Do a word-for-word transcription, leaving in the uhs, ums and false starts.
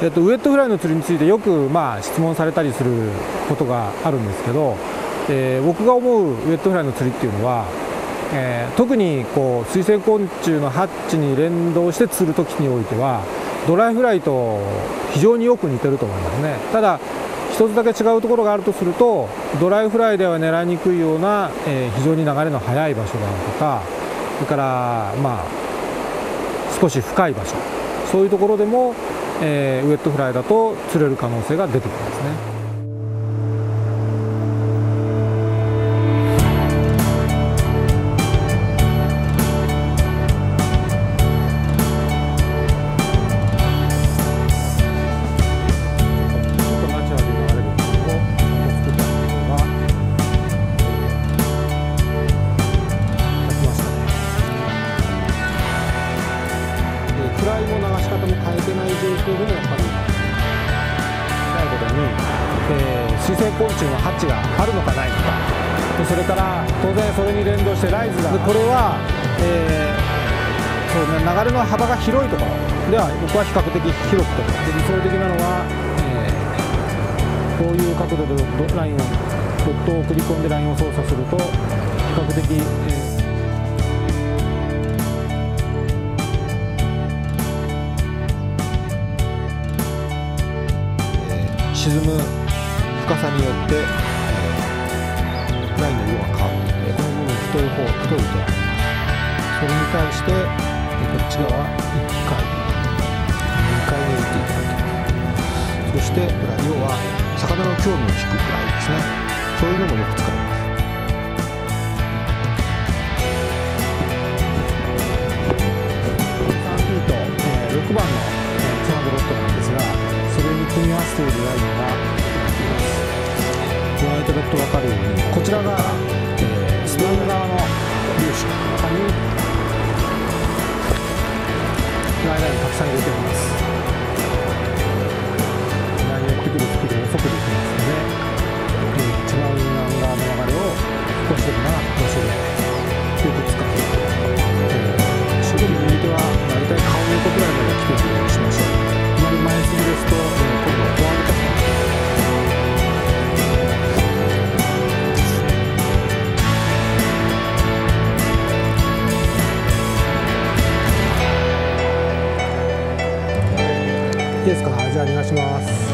えっと、ウエットフライの釣りについてよく、まあ、質問されたりすることがあるんですけど、えー、僕が思うウエットフライの釣りっていうのは、えー、特にこう水生昆虫のハッチに連動して釣るときにおいてはドライフライと非常によく似てると思いますね。ただ一つだけ違うところがあるとすると、ドライフライでは狙いにくいような、えー、非常に流れの速い場所であるとか、それからまあ少し深い場所、そういうところでも、えー、ウエットフライだと釣れる可能性が出てきますね。フライも流し方も変えてない状況でもやっぱりないことに、えー、水生昆虫のハッチがあるのかないのか、それから当然それに連動してライズが、これは、えーそうね、流れの幅が広いところでは僕は比較的広くて、理想的なのは、えー、こういう角度でラインをドットを送り込んでラインを操作すると比較的、えー沈む深さによって、えー、ラインの色が変わって、この部分太い方太いとあります。それに対して、えー、こっち側いっかいにかいに打っていただきます。そしてフライ、要は魚の興味を引くフライですね。そういうのもよく使います。さんフィート、えー、ろくばんの、えー、ツナドロットなんですが、それに組み合わせているラインがご覧いただくと分かるように、こちらが、えー、ストーン側の粒子の中にフライラインたくさん入れています。フライに寄ってくるスピードが遅くできますので、えー、一番南側の流れを少しでもな場所でよく使っていく。絞りにおいては大体顔の横くらいまで来ているようにしましょう。あまり前すぎですと、えー、今度は壊れたくなる。いいですか？じゃあ逃がします。